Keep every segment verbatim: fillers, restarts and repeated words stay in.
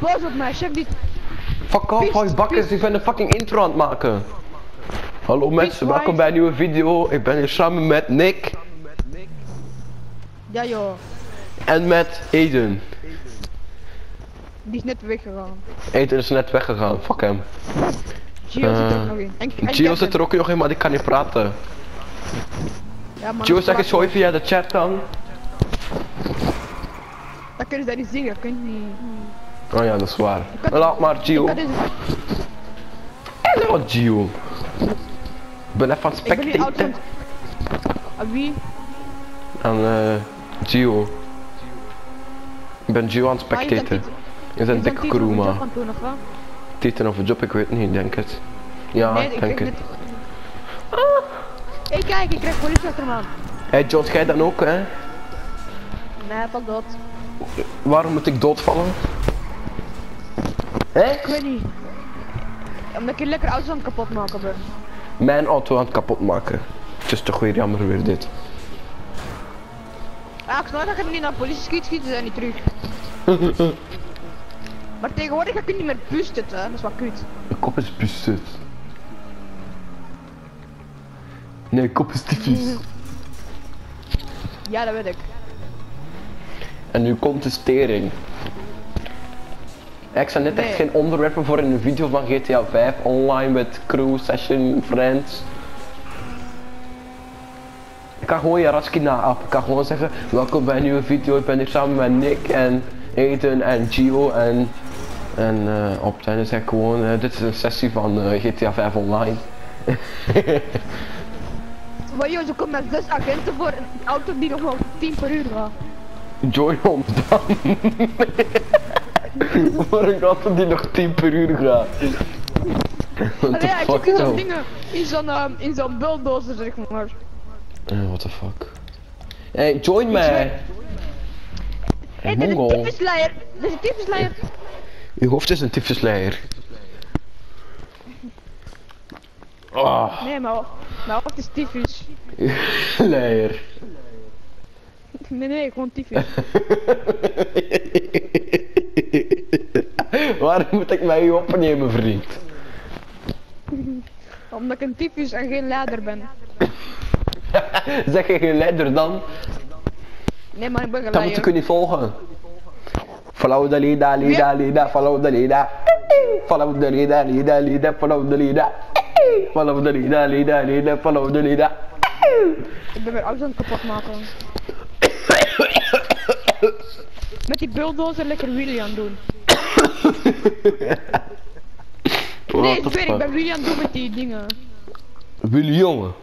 boos op mij, chef die... Fuck off, hoi bakkers, ik ben een fucking intro aan het maken. Hallo mensen, welkom bij een nieuwe video. Ik ben hier samen met Nick. Ja joh. En met Aiden. Die is net weggegaan. Aiden is net weggegaan, fuck hem. Gio uh, zit er Uh, nog in. En, en Gio zit er ook nog in, maar die kan niet praten. Ja, man, Gio, zeg eens hoi via de chat dan. Dat kunnen ze niet zeggen, dat kun je niet. Oh ja, dat is waar. Laat maar Gio. Hallo Gio. Ik ben even aan het spectaten. Aan wie? Aan uh, Gio. Ik ben Gio aan het spectaten. Je bent dikke Kuruma. Titan of een job, ik weet niet, ik denk het. Ja, nee, ik denk het. Net... Ah. Hé hey, kijk, ik krijg politie achter me aan. Hé hey, John, jij dan ook hè? Nee, val dood. Waarom moet ik doodvallen? Hé? Ik weet niet. Omdat ik hier lekker auto's aan het kapot maken ben. Mijn auto aan het kapot maken. Het is toch weer jammer weer dit. Ja, ik snap dat je niet naar de politie schiet, schieten ze niet terug. Maar tegenwoordig ga ik niet meer busten, hè? Dat is wat kut. Mijn kop is busted. Nee, kop is tyfisch. Ja, dat weet ik. En nu komt de stering. Ik zou net nee. echt geen onderwerpen voor in een video van G T A vijf online met crew, session, friends. Ik kan gewoon Jaraski na-appen. Ik kan gewoon zeggen, welkom bij een nieuwe video. Ik ben hier samen met Nick en Aiden en Gio en... En uh, op het einde zeg ik gewoon, uh, dit is een sessie van uh, G T A vijf online. Maar joh, ze komen met zes agenten voor een auto die nog wel tien per uur gaat. Join ons dan. Voor een auto die nog tien per uur gaat. What the ja, fuck ik nou? dingen in zo'n uh, in zo'n bulldozer zeg maar. Uh, what the fuck. Hey, join mij. Hé, dit is een tyfusleier. Dit is een tyfusleier. Je hoofd is een tyfusleier. Oh. Nee, maar mijn hoofd is tyfus. Leier. Nee, nee, gewoon tyfus. Waarom moet ik mij u opnemen, vriend? Omdat ik een tyfus en geen leider ben. Zeg je geen leider dan? Nee, maar ik ben gelijk. Dan moet ik u niet volgen. Follow the leader, leader, leader, follow the leader. Follow the leader, leader, leader, follow the leader. Follow the leader, leader, leader, follow the leader. Ik ben weer auto's aan het kapot maken. Met die bulldozer lekker wheelie aan doen. Nee, ik weet, ik ben wheelie aan het doen met die dingen. Willy jongen.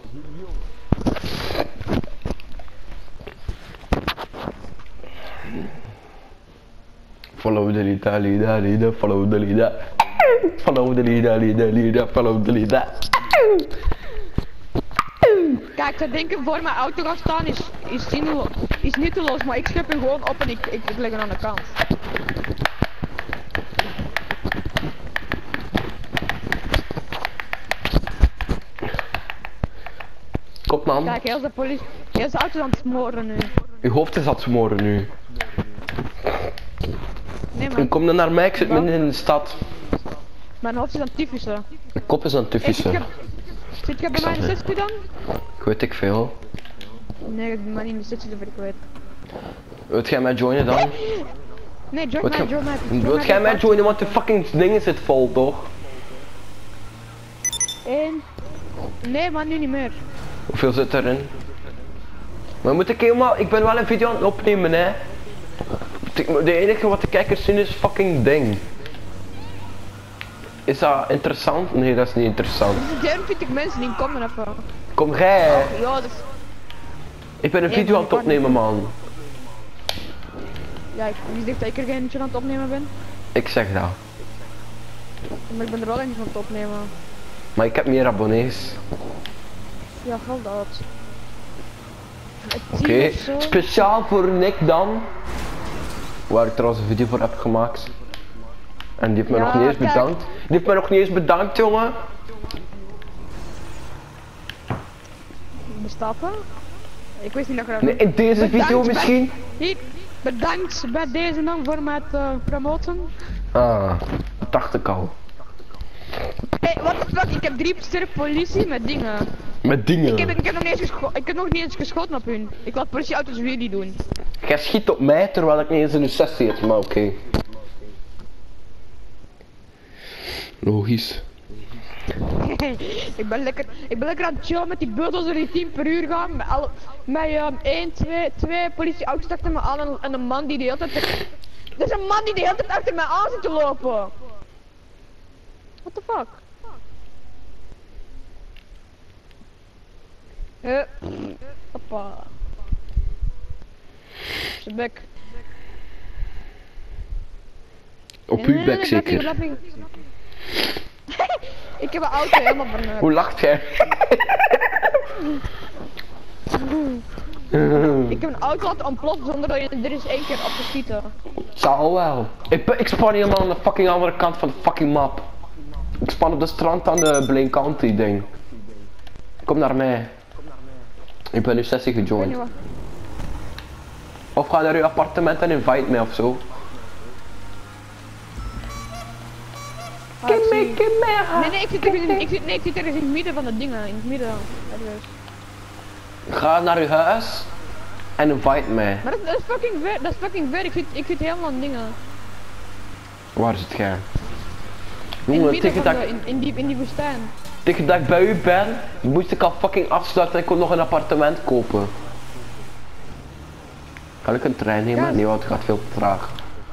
Follow the leader, leader, leader, follow the leader. Follow the leader, leader, leader, follow the leader. Kijk, ze denken voor mijn auto gaan staan is, is, zinloos, is nutteloos, maar ik schep hem gewoon op en ik, ik, ik leg hem aan de kant. Kom man. Kijk, heel de politie, heel de auto aan het smoren nu. Je hoofd is aan het smoren nu. Nee man. Kom dan naar mij, ik zit midden in de stad. Mijn hoofd is aan het tyfussen. Mijn kop is aan het tyfussen. Hey, zit jij bij mij in de sessie dan? Ik weet ik veel. Nee, ik ben maar niet in de sessie, dat ik weet. Wilt jij mij joinen dan? Nee, join mij, join mij. Wilt jij mij joinen, want de fucking ding zit vol toch? Eén. Nee man, nu niet meer. Hoeveel zit erin? Maar moet ik helemaal, ik ben wel een video aan het opnemen hè. De enige wat de kijkers zien is fucking ding. Is dat interessant? Nee, dat is niet interessant. Er zijn veertig mensen die komen even. Kom jij. Oh, ja, dus... Ik ben een video aan het opnemen man. Ja, ik, wie zegt dat ik er geen eentje aan het opnemen ben? Ik zeg dat. Maar ik ben er wel eentje aan het opnemen. Maar ik heb meer abonnees. Ja, val dat. Oké, okay. Speciaal voor Nick dan. Waar ik trouwens een video voor heb gemaakt. En die heeft me ja, nog niet eens kijk. bedankt. Die heeft me nog niet eens bedankt, jongen. Bestaat dat? Ik wist niet dat je dat... Nee, in deze bedankt, video misschien? Hier, Bedankt bij deze dan voor mij te uh, promoten. Ah, dat dacht ik al. Hé, hey, wat is wat? Ik heb drie sterk politie met dingen. Met dingen? Ik heb, ik heb, nog, niet eens gescho ik heb nog niet eens geschoten op hun. Ik laat politieauto's jullie doen. Jij schiet op mij terwijl ik niet eens in de sessie zit, maar oké. Okay. Logisch. ik ben lekker, ik ben lekker aan het chillen met die bulldozers die tien per uur gaan. Met, alle, met um, één, twee, twee politieauto's achter me aan en, en een man die de hele tijd... Er is een man die de hele tijd achter mij aan zit te lopen. What the fuck? Eh, hoppa. Zijn bek. Op uw bek zeker. Ik heb een auto helemaal verneukt. Hoe lacht jij? Ik heb een auto laten ontploffen zonder dat je er eens één keer op te schieten. Zal wel. Ik, ik span helemaal aan de fucking andere kant van de fucking map. Ik span op de strand aan de Blaine County ding. Kom naar mij. Ik ben nu sessie gejoined. Of ga naar uw appartement en invite mij ofzo. Kim me, kim me. Nee, nee, ik zit, er in, ik, zit, nee, ik zit ergens in het midden van de dingen, in het midden. Ga naar uw huis en invite mij. Maar dat, dat is fucking ver, dat is fucking ver, ik zit, ik zit helemaal aan dingen. Waar zit jij? Jongen, tegen dat in, in, die, in die woestijn. Tegen dat ik bij u ben, moest ik al fucking afsluiten en ik kon nog een appartement kopen. Kan ik een trein nemen? Ja, nee, want het gaat veel te traag.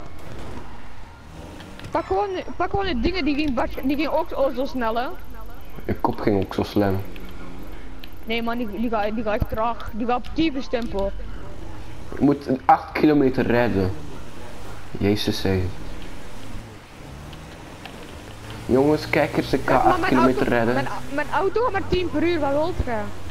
Pak gewoon, pak gewoon de dingen, die ging, die ging ook zo snel, hè? Je kop ging ook zo slim. Nee man, die, die, gaat, die gaat echt traag. Die gaat op tyfus tempo. Je moet acht kilometer rijden. Jezus hé. Jongens, kijk eens, ik ga acht kilometer auto, rijden. Mijn, mijn auto gaat maar tien per uur, wat wilt je?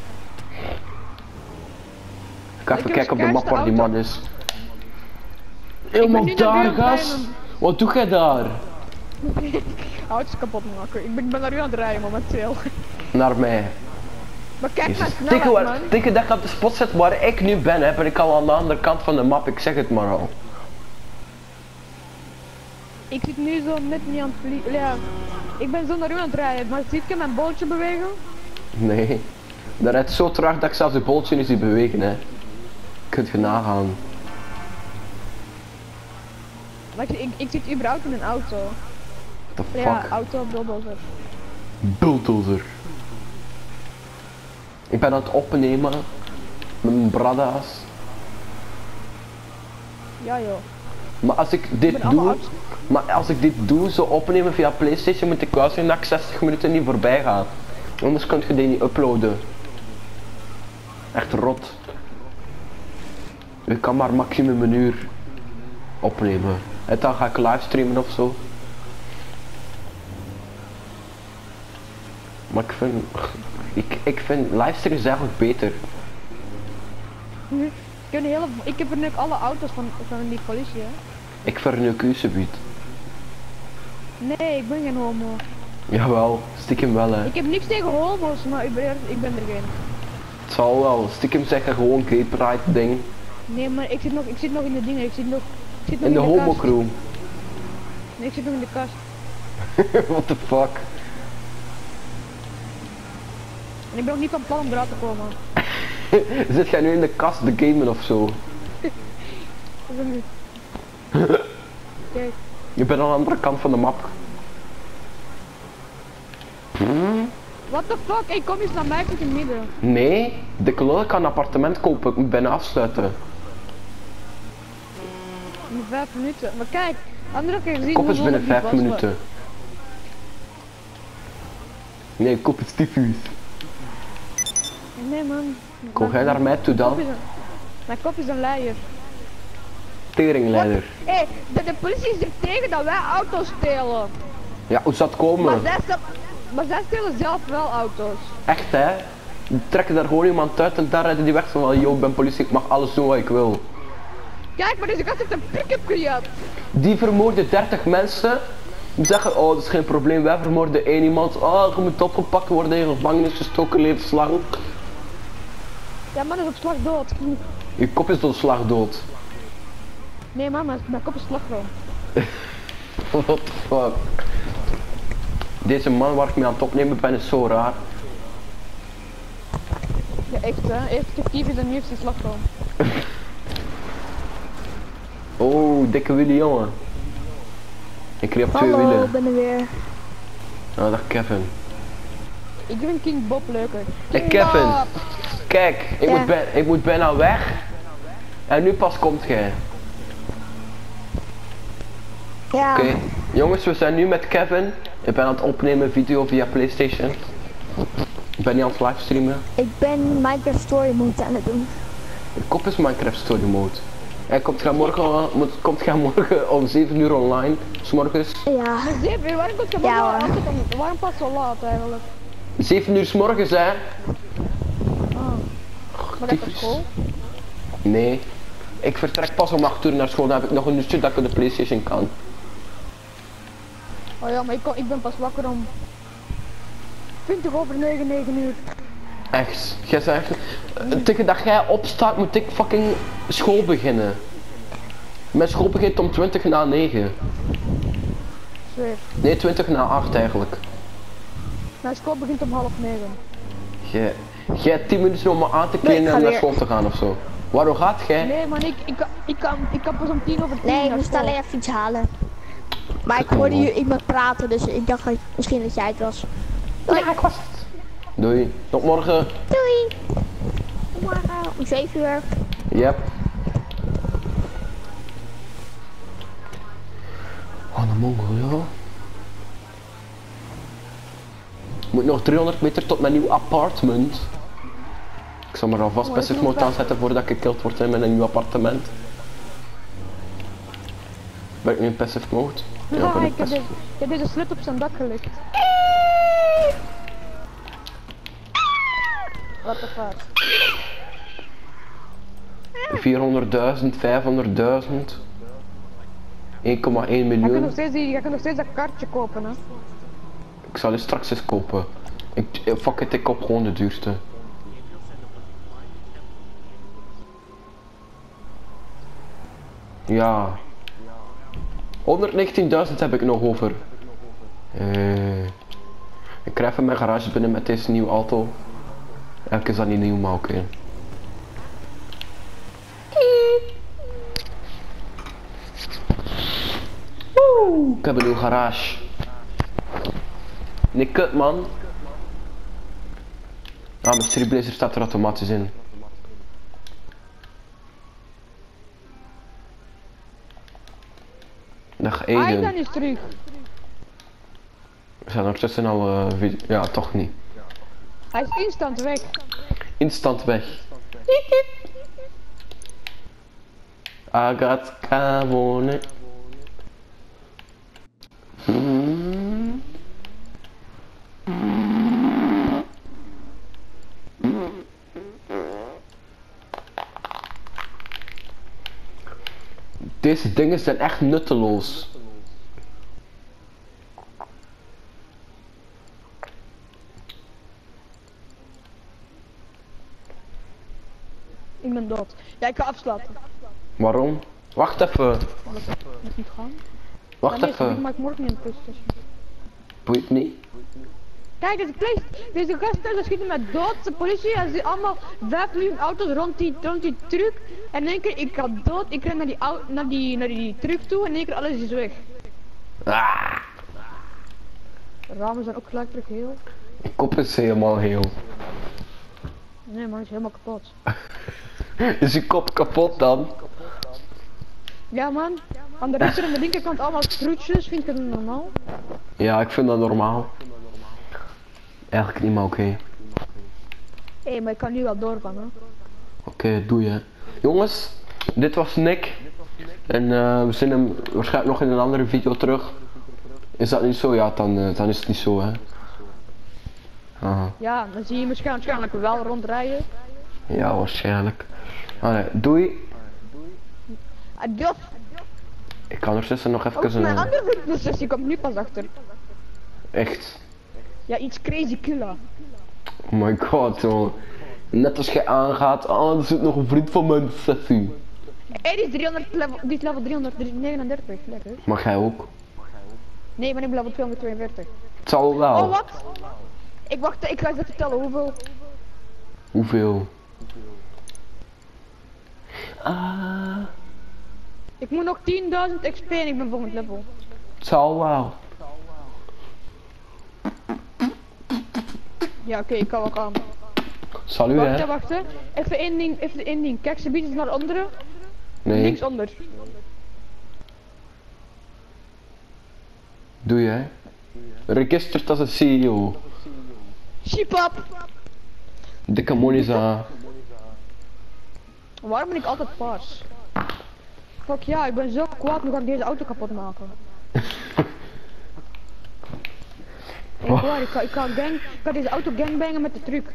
Ik ga even kijken op de map waar die man is. Helemaal daar, gast! Wat doe jij daar? Auto's kapot maken. Ik ben, ben naar u aan het rijden momenteel. Naar mij. Maar kijk maar snelheid, man. Tegen dat ik op de spot zit waar ik nu ben, hè, ben ik al aan de andere kant van de map, ik zeg het maar al. Ik zit nu zo net niet aan het vliegen. Ja, ik ben zo naar u aan het rijden, maar ziet je mijn bootje bewegen? Nee. Dat rijdt zo traag dat ik zelfs de bootje niet zie bewegen, hè. Kunt je nagaan. Maar ik, ik, ik zit überhaupt in een auto. The fuck? Ja, auto, bulldozer. Bulldozer. Ik ben aan het opnemen met mijn brada's. Ja joh. Maar als ik dit ik doe, maar als ik dit doe, zo opnemen via PlayStation, moet ik wel zien dat ik zestig minuten niet voorbij ga. Anders kun je die niet uploaden. Echt rot. Ik kan maar maximum een uur opnemen. En dan ga ik livestreamen of zo. Maar ik vind, ik, ik vind livestream is eigenlijk beter. Ik heb, hele, ik heb er nu alle auto's van, van die politie, hè. Ik verneuk u subiet. Nee, ik ben geen homo. Jawel, stiekem wel hè. Ik heb niks tegen homo's, maar ik ben er, ik ben er geen. Het zal wel, stiekem zeggen gewoon gay pride ding. Nee, maar ik zit nog, ik zit nog in de dingen, ik zit nog, ik zit nog in, in de, de homo crew. Nee, ik zit nog in de kast. What the fuck? En ik ben ook niet van plan om eruit te komen. Zit jij nu in de kast te gamen of zo? Kijk. Je bent aan de andere kant van de map. What the fuck? Ik kom eens naar mij, ik zit in het midden. Nee, de kleur kan een appartement kopen, ik moet bijna afsluiten. In vijf minuten. Maar kijk, andere keer gezien. Kop is binnen vijf minuten. Nee, kop is tyfuus. Nee man. Kom jij naar mij toe dan? Mijn kop is een leier. Teringleider. Hé, hey, de, de politie is er tegen dat wij auto's stelen. Ja, hoe zou dat komen? Maar zij, stel, maar zij stelen zelf wel auto's. Echt hè? Die trekken daar gewoon iemand uit en daar rijden die weg van, yo, ik ben politie, ik mag alles doen wat ik wil. Kijk, maar deze gast heeft een pick-up gejat. Die vermoorden dertig mensen. Die zeggen, oh dat is geen probleem, wij vermoorden één iemand. Oh, je moet opgepakt worden, in gevangenis gestoken, levenslang. Ja, man is op slag dood. Je kop is door slag dood. Nee man, mijn, mijn kop is slagroom. What the fuck? Deze man waar ik mee aan het opnemen ben is zo raar. Ja echt hè, eerst fictief is en nu heeft hij slagroom. Oh, dikke wielen jongen. Ik kreeg op twee Hallo, wielen. ik ben er weer. Nou, dag Kevin. Ik vind King Bob leuker. Hey King Kevin, Bob! kijk, ik, Ja. moet bij, ik moet bijna weg. En nu pas komt gij. Ja, Oké, jongens, we zijn nu met Kevin. Ik ben aan het opnemen video via PlayStation. Ik ben niet aan het livestreamen. ik ben Minecraft Story Mode aan het doen. Mijn kop is Minecraft Story Mode. En komt gij morgen, moet, komt gij morgen om zeven uur online, 's morgens. Ja, Zeven uur, waarom komt je Ja, ja, hoor. altijd om, waarom pas zo laat eigenlijk? zeven uur 's morgens, hè? Ah. Maar dat is typisch. school? Nee. Ik vertrek pas om acht uur naar school, dan heb ik nog een uurtje dat ik op de PlayStation kan. Oh ja, maar ik, kon, ik ben pas wakker om twintig over negen, negen uur. Echt. Jij zegt, eh, tegen dat jij opstaat moet ik fucking school beginnen. Mijn school begint om twintig na negen. Zweer. Nee, twintig na acht eigenlijk. Mijn school begint om half negen. Jij, jij hebt tien minuten om me aan te Nee, ik kleden ga en naar weer. school te gaan of zo. Waarom gaat jij? Nee man, ik, ik, kan- ik, kan, ik kan pas om tien over tien nee, ik naar moest school. alleen even iets halen. Maar ik Kom hoorde op. hier iemand praten, dus ik dacht dat- misschien dat jij het was. Doei. Ja, ik was het. Doei. Tot morgen. Doei. Tot morgen om zeven uur. Yep. Oh, de Mongol, joh. Moet nog driehonderd meter tot mijn nieuw appartement. Ik zal maar alvast Oh, passive ik moet mode wel- aanzetten voordat ik gekild word in mijn nieuw appartement. Ben ik nu in passive mode? Ja, Ja, ik ben in ik, heb passive. deze, ik heb deze slit op zijn dak gelegd. What the fuck? vierhonderdduizend, vijfhonderdduizend. één komma één Je kunt nog miljoen. steeds, die, je kunt nog steeds dat kaartje kopen hè. Ik zal die straks eens kopen. Ik, eh, fuck it, ik koop gewoon de duurste. Ja. honderdnegentienduizend heb ik nog over. Eh, ik krijg even mijn garage binnen met deze nieuwe auto. Elke is dat niet nieuw, maar oké. Woe, ik heb een nieuwe garage. Nee, kut man. Ah, mijn Street Blazer staat er automatisch in. Dag Hij dan Aiden. is terug. We zijn ondertussen al eh, video- ja, toch niet. Hij is instant weg. Instant weg. I got carbone. Hmm. Deze dingen zijn echt nutteloos. Ik ben dood. Ja, ik ga afsluiten. Waarom? Wacht even. Dat is niet gaan. Wacht Ja, nee, even. Ik maak morgen niet een PlayStation. Boeit niet. Kijk, deze place, deze gasten, ze schieten met dood, de politie, en ze allemaal vijf miljoen auto's rond die, rond die truck. En in één keer, ik ga dood, ik ren naar die, au- naar die, naar die truck toe en in één keer alles is weg. Ah, De ramen zijn ook gelijk terug heel. mijn kop is helemaal heel. Nee man, het is helemaal kapot. Is je kop kapot dan? Ja man, aan de rechter en de linkerkant allemaal stroetjes, vind je dat normaal? Ja, ik vind dat normaal. Eigenlijk niet, maar oké. Hé, hey, maar ik kan nu wel doorgaan hè. Oké, doe je. Jongens, dit was Nick. En eh, we zien hem waarschijnlijk nog in een andere video terug. Is dat niet zo? Ja, dan, eh, dan is het niet zo, hè. Aha. Ja, dan zie je me waarschijnlijk wel rondrijden. Ja, waarschijnlijk. Allee, doei. Adios! Ik kan ondertussen nog Ook even mijn een... andere fitnesssessie komt nu pas achter. Echt. Ja, iets crazy killer. Oh my god, jongen. Net als je aangaat, ah, er zit nog een vriend van mijn sessie. Hé, die is driehonderd level, die is level driehonderdnegenendertig, lekker. Mag jij ook? Nee, maar ik ben level tweehonderdtweeënveertig. Het zal wel. Oh, wat? Ik wacht, ik ga eens even tellen hoeveel. Hoeveel? Ah, Ik moet nog tienduizend X P en ik ben volgend level. het zal wel. Ja, oké, ik kan wel gaan. Salut Wacht, hè? hè, wacht, hè. Even één ding, even één ding. Kijk, ze bieden naar onderen. Nee, Linksonder. doe jij? Registerd als een C E O. Sheepap! Dikke monisa. Waarom ben ik altijd paars? Fuck ja, ik ben zo kwaad, nu ga ik deze auto kapot maken. Ik, waar, ik, ga, ik, ga gang, ik ga deze auto gangbangen met de truck.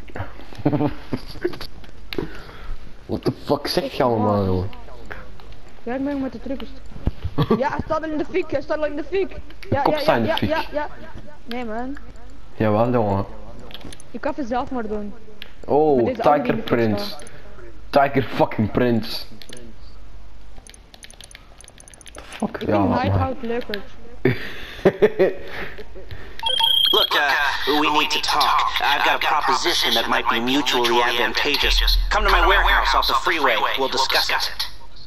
What the fuck zeg je allemaal, joh? Gangbangen met de truck is het. Ja, hij staat al in de fik, hij staat al in de fik. Ja, Kop ja, staat ja, in de ja, fik. ja, ja. Nee man, Jawel, jongen. ik kan het zelf maar doen. Oh, Met deze auto die Tiger in de fik Prince. staat. Tiger fucking Prince. Fuck, Ik ja, vind laat maar. Nighthout leuker. Look, uh, we need to talk. I've got a proposition that might be mutually advantageous. Come to my warehouse off the freeway. We'll discuss it.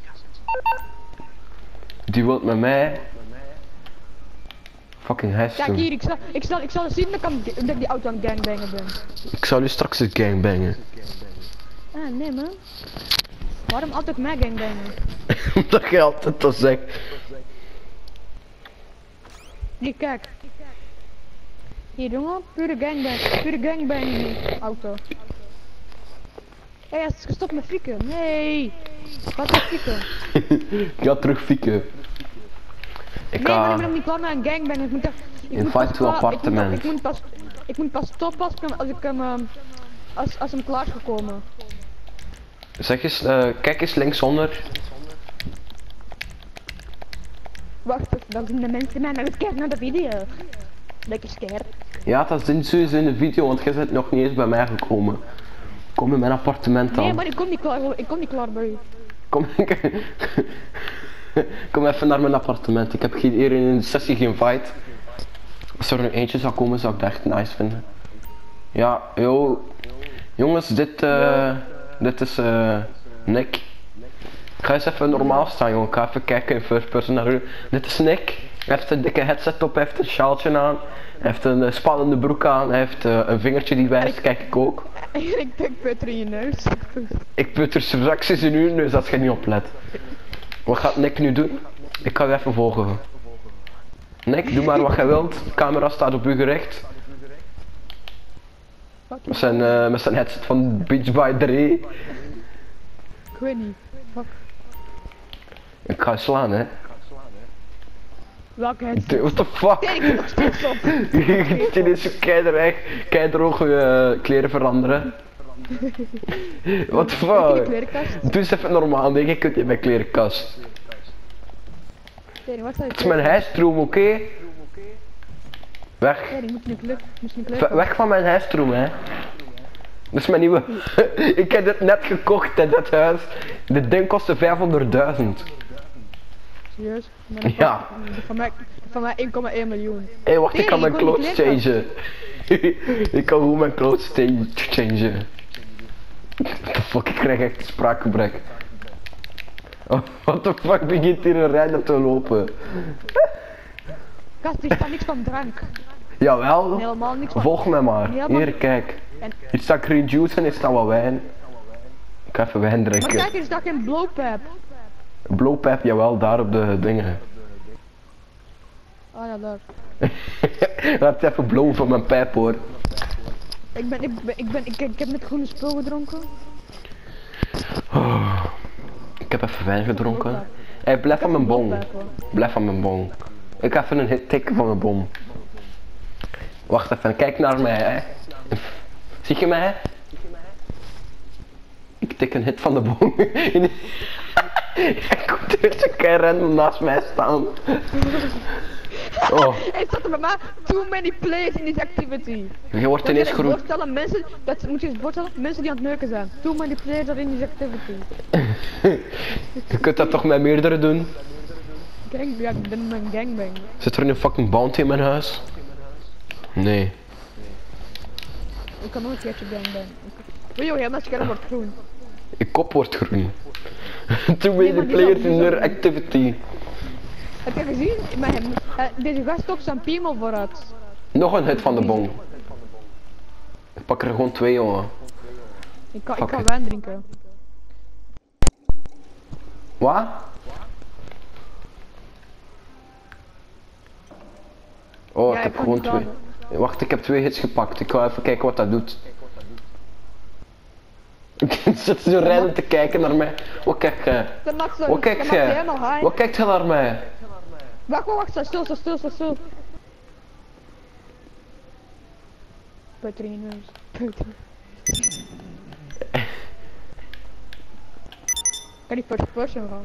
Die wilt met mij. Fucking Kijk hesten. hier, ik zal, ik zal, ik zal zien dat ik, aan- dat ik die auto aan het gangbangen ben. Ik zal u straks eens gangbangen. Ah, nee man. Waarom altijd mij gangbangen? Omdat je altijd dat zegt. Hier, kijk. Hier jongen, pure gangbang, pure gangbang in die auto. Hé, hij is gestopt met fikken. Nee. Wat is fikken? Ik ga terug fikken. Ik Nee, maar ik ga... ben nog niet klaar met een gangbang. Ik moet echt... Ik In moet fight pas to pa- appartement. Ik moet, ik moet pas... Ik moet pas stoppen als ik hem... Als ik hem... ehm, als, als hem klaar is gekomen. Zeg eens, eh, kijk eens linksonder. Wacht, dan zien de mensen mij nog eens kijken naar de video. Lekker scherp. Ja, dat is sowieso in de video, want jij bent nog niet eens bij mij gekomen. Kom in mijn appartement dan. Nee, maar ik kom niet klaar. Ik kom niet klaar bij u. Kom, kom even naar mijn appartement. Ik heb geen- hier in de sessie geen fight. Als er nu eentje zou komen, zou ik dat echt nice vinden. Ja, yo. Jongens, dit, eh, dit is eh Nick. Ik ga eens even normaal staan, jongen. Ik ga even kijken in first person naar u. Dit is Nick. Hij heeft een dikke headset op, hij heeft een sjaaltje aan. Hij heeft een eh, spannende broek aan, hij heeft eh, een vingertje die wijst, kijk ik ook. Ik denk Peter in je neus. Ik put er straks eens in uw neus als je niet oplet. Wat gaat Nick nu doen? Ik ga u even volgen. Nick, doe maar wat jij wilt. De camera staat op u gericht. Met zijn, eh, met zijn headset van Beach by Dre. Ik weet niet. Fuck. Ik ga je slaan, hè. Welke headset? Dude, what the fuck? Nee, ik heb nog steeds op. Je is keidrecht, keidroog je kleren veranderen. What the In de fuck? klerenkast. Doe eens even normaal, nee, je kunt in mijn klerenkast. Nee, waar staat Het is mijn huisstroom, oké? Weg. Nee, die moet nu kleur. Moet nu kleur. Ve- Weg van mijn huisstroom, hè. Dat is mijn nieuwe. Ik heb dit net gekocht, hè, dat huis. Dit ding kostte vijfhonderdduizend. Serieus? Maar dat Ja. van- Van mij, van mij één komma één miljoen. Hé, wacht, ik Nee, kan ik mijn wil clothes die changen. Ik kan gewoon mijn clothes sta- changen. What the fuck, ik krijg echt spraakgebrek. Oh, what the fuck, begint hier een rijder te lopen. Gast, hier staat niks van drank. Jawel, Helemaal niks van. volg mij maar. Ja, maar- Hier, kijk. En, Hier staat green juice en hier staat wat wijn. Ik ga even wijn maar drinken. kijk, er staat geen blowpap. Blowpipe, jawel, daar op de dingen. Ah ja, daar. Laat je even blowen van mijn pijp, hoor. Ik ben, ik ben, ik ben, ik, ik heb net groene spul gedronken. Oh, ik heb even wijn gedronken. Hé, hey, blijf van mijn bong. Blowpap, hoor. Blijf van mijn bong. Ik ga even een hit tikken van mijn bom. Wacht even, kijk naar mij, hè. Zie je mij? Ik tik een hit van de bom. Hij komt eerst een keer random naast mij staan. Oh, Hij staat er bij mij, too many players in this activity. je wordt Dat ineens je groen. voorstellen, mensen, dat moet je eens voorstellen, mensen die aan het neuken zijn. Too many players are in this activity. Je kunt dat toch met meerdere doen? Gang, ja, ik ben mijn gangbang. Zit er een fucking bounty in mijn huis? Nee. Ik kan nog een keertje gangbang. Wil je heel mijn scherm wordt groen. Je kop wordt groen. Too many maar die players zal- die in zal- their activity. Heb je gezien? Met hem, uh, deze gast op zijn piemel vooruit. Nog een hit van de bong. Ik pak er gewoon twee, jongen. Ik kan, Fuck ik kan it. wijn drinken. Wat? Oh, Ja, ik ik heb kan gewoon niet twee. laden. Wacht, ik heb twee hits gepakt. Ik ga even kijken wat dat doet. Ik zit zo rennen te kijken naar mij. Wat kijk jij? Dat maakt zo, Wat kijk dat maakt je jij? helemaal high. Wat kijkt jij naar mij? Wacht, wacht, wacht, sta stil, sta stil, sta stil. Peuterinus. Peuterinus. Kan die first person gaan?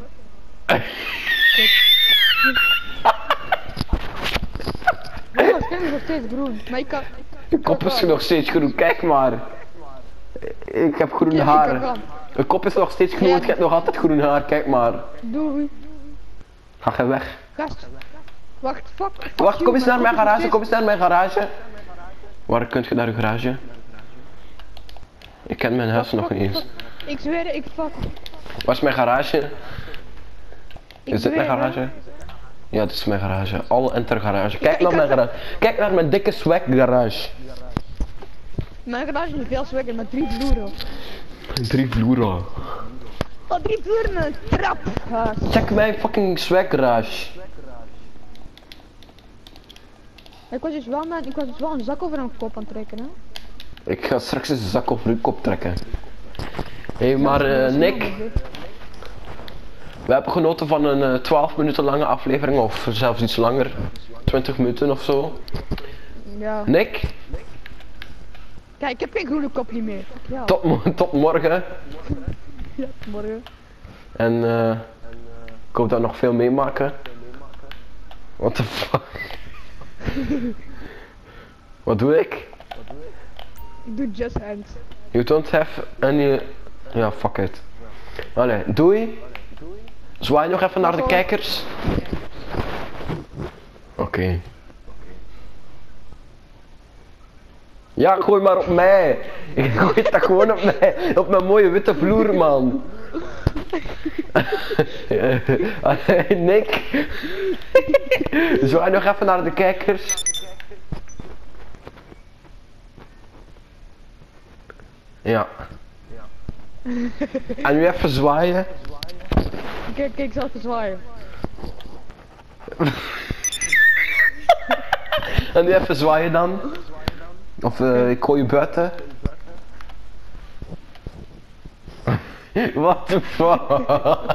Mijn scherm is nog steeds groen, maar ik kan... Je kop is nog steeds groen, kijk maar. Ik heb groen Ja, ik haar. kan. Je kop is nog steeds groen, Ja. want je hebt nog altijd groen haar, kijk maar. Doei. Ga je weg. Gast. Wacht, fuck. fuck Wacht, you, kom eens naar mijn kop is nog garage, steeds- kom eens naar mijn garage. Waar kunt je naar de garage? Ik ken mijn huis nog Fuck, niet eens. fuck. Ik zweer, ik fuck. Waar is mijn garage? Ik Is dit mijn zweer, hè. garage? Ja, dit is mijn garage. Alle enter garage. Kijk ik naar kan- mijn garage. Kijk naar mijn dikke swag garage. Mijn garage is veel swagger met drie vloeren. Drie vloeren. Oh, drie vloeren en een trap. Huis. Check mijn fucking swag garage. Ik was dus wel, met, ik was dus wel een zak over een kop aan het trekken, hè. Ik ga straks eens een zak over uw kop trekken. Hé, hey, maar eh, Nick, we hebben genoten van een eh, twaalf minuten lange aflevering, of zelfs iets langer. twintig minuten of zo. Ja. Nick, Kijk, ik heb geen groene kopje meer. Fuck jou. tot, mo- tot morgen. Ja, morgen. En eh, ik hoop dat we nog veel meemaken. What the fuck? Wat doe ik? Ik doe just hands. You don't have any... Ja, fuck it. Allee, doei. Zwaai nog even naar de kijkers. Oké. Ja, gooi maar op mij. Ik gooi het dat gewoon op mij. Op mijn mooie witte vloer, man. Allee, Nick. Zwaai nog even naar de kijkers. Ja. En nu even zwaaien. Kijk, kijk, ik zal even zwaaien. En nu even zwaaien dan. Of uh, ik gooi je buiten. What the fuck? Oh,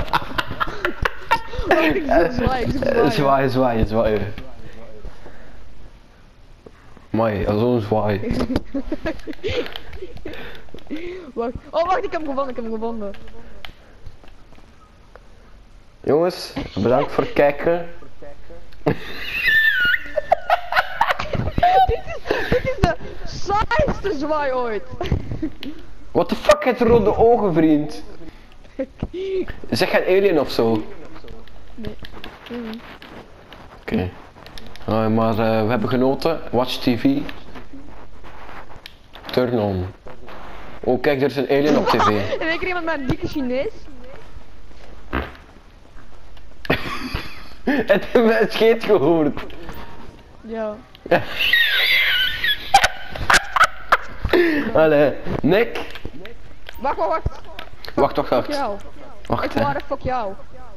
ik zoek zwaaien, ik zoek Eh, zwaaien. zwaaien, zwaaien, zwaaien. Mooi, zo'n zwaai. Wacht. Oh, wacht, ik heb hem gevonden, ik heb hem gevonden. Jongens, bedankt voor het kijken. Dit is de saaiste zwaai ooit. What the fuck, het rode ogen, vriend. Zeg geen alien of zo. Nee. Oké. Okay. Uh, maar uh, we hebben genoten. Watch T V. Turn on. Oh kijk, er is een alien op tv. En ik iemand met een dikke Chinees. Het heeft mijn scheet gehoord. Ja. Allee, Nick. Wacht, wacht, wacht. Wacht, wacht, Fuck wacht. jou. Wacht, Ik hè. waar, fuck jou.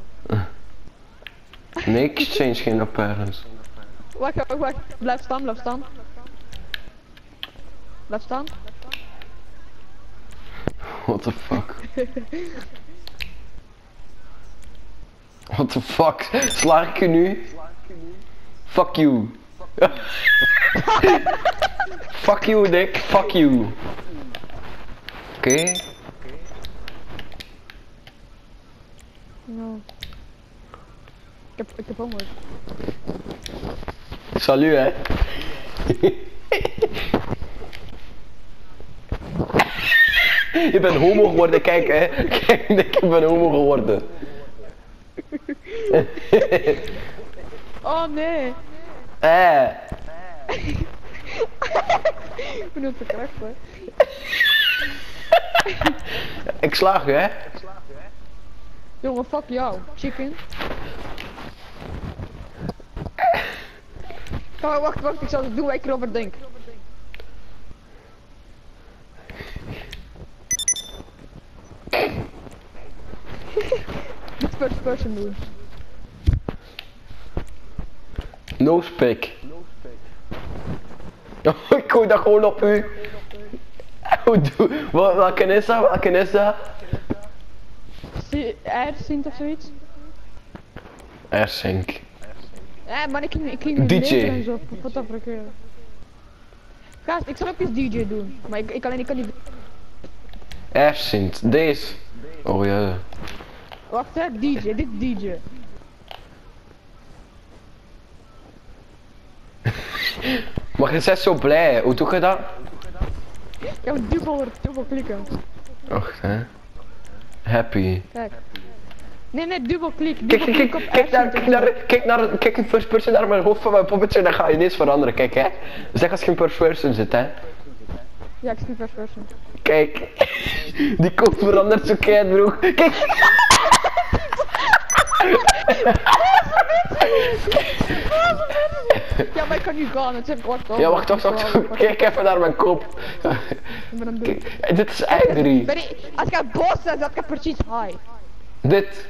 Nee, exchange geen op parents. Wacht, wacht, wacht. Blijf staan, blijf staan. Blijf staan. What the fuck? What the fuck? Slaag ik je nu? Fuck you. Fuck you, Nick. Fuck you. Oké. Okay. No. Ik heb, ik heb honger. Salut hè. Je bent homo geworden, kijk hè. Kijk, ik ben homo geworden. Oh nee. Eh. Ik ben het verkrachten. Ik slaag je hè. Jongen, fuck jou. Chicken. Oh, wacht, wacht. Ik zal het doen waar ik erover denk. Niet first person doen. No spik. Oh, ik gooi dat gewoon op u. Hoe doe? Wat, welke is dat? Welke is dat? Airsync of zoiets? Airsync. Ja, maar ik ging, ik ging D J. lezen en zo. Wat dat voor keer. Gast, ik zal ook eens D J doen. Maar ik, ik alleen ik kan niet. Airsync. Deze. Oh ja. Wacht hè, D J, dit D J. Maar je bent zo blij. Hoe doe je dat? Ik heb dubbel, dubbel klikken. Wacht hè. Happy. Kijk. Nee, nee, dubbel klik. Kijk, Dubbel kijk, klik op kijk, kijk naar, airsync kijk naar, kijk naar, kijk een first person naar mijn hoofd van mijn poppetje, dan ga je ineens veranderen, kijk hè. Zeg als je in first person zit hè. Ja, ik zie first person. Kijk. Die kop verandert zo keihard broek. Kijk. Ja, maar ik kan nu gaan, het is wacht op. Ja, wacht, wacht, wacht. Kijk even naar mijn kop. Ik ben aan het doen. Kijk, dit is Ivory. Ben ik- Als ik boos ben, dat ik precies high. Dit.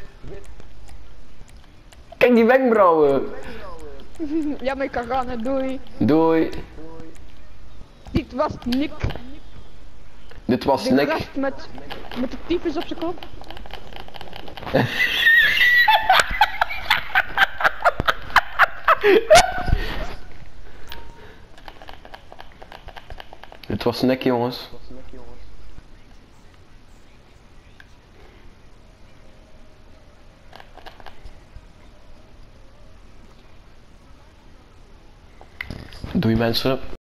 Kijk die wenkbrauwen. Ja, maar ik kan gaan, hè, doei. Doei. Dit was Nick. Dit was De Nick. gast met, met de tyfus op zijn kop. Dit was Nick jongens. Doei mensen.